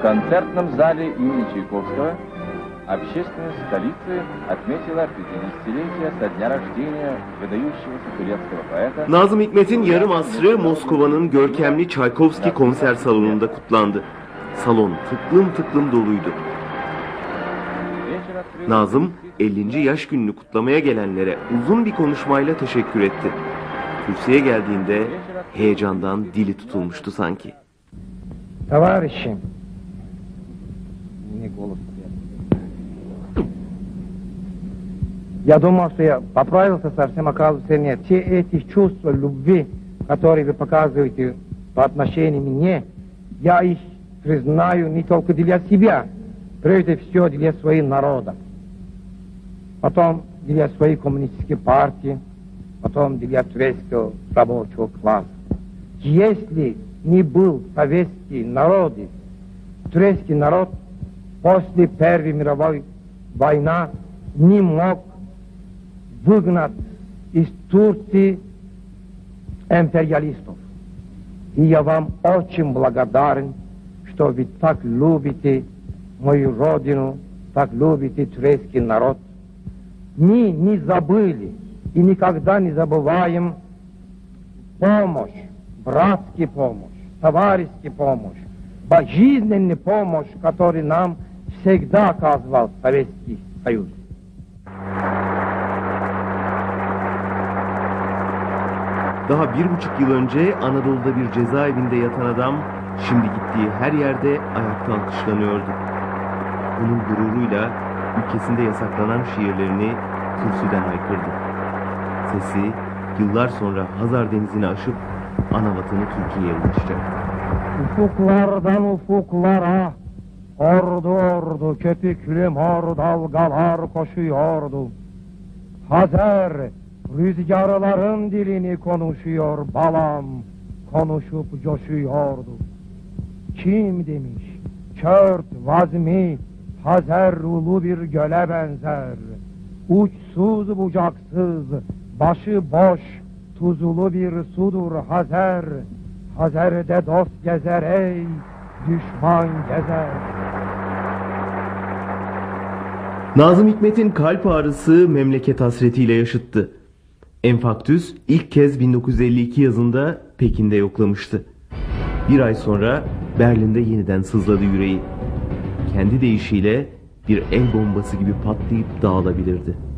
В концертном зале имени Чайковского общественность столицы отметила 50-летие со дня рождения выдающегося турецкого поэта. Nazım Hikmet'in yarım asrı Moskova'nın görkemli Çaykovski konser salonunda kutlandı. Salon tıklım tıklım doluydu. Nazım 50. yaş gününü kutlamaya gelenlere uzun bir konuşmayla teşekkür etti. Kürsüye geldiğinde heyecandan dili tutulmuştu sanki. Товарищи, я думал, что я поправился совсем, оказывается, нет. Все эти чувства любви, которые вы показываете по отношению ко мне, я их признаю не только для себя, прежде всего для своего народа, потом для своей коммунистической партии, потом для турецкого рабочего класса. Если не был советский народ, турецкий народ после Первой мировой войны не мог выгнать из Турции империалистов. И я вам очень благодарен, что вы так любите мою родину, так любите турецкий народ. Мы не забыли и никогда не забываем помощь, братскую помощь, товарищескую помощь, жизненную помощь, которую нам всегда оказывал Советский Союз. Daha 1,5 yıl önce Anadolu'da bir cezaevinde yatan adam, şimdi gittiği her yerde ayakta alkışlanıyordu. Onun gururuyla ülkesinde yasaklanan şiirlerini kürsüden haykırdı. Sesi yıllar sonra Hazar Denizi'ni aşıp anavatanı Türkiye'ye ulaşacak. Ufuklardan ufuklara, ordu ordu köpüklü mor dalgalar koşuyordu. Hazar rüzgarların dilini konuşuyor balam, konuşup coşuyordu. Kim demiş, Çört vazmi Hazar ulu bir göle benzer. Uçsuz bucaksız, başı boş, tuzlu bir sudur Hazar. Hazar'de dost gezer ey, düşman gezer. Nazım Hikmet'in kalp ağrısı memleket hasretiyle yaşıttı. Enfarktüs ilk kez 1952 yazında Pekin'de yoklamıştı. Bir ay sonra Berlin'de yeniden sızladı yüreği. Kendi deyişiyle bir el bombası gibi patlayıp dağılabilirdi.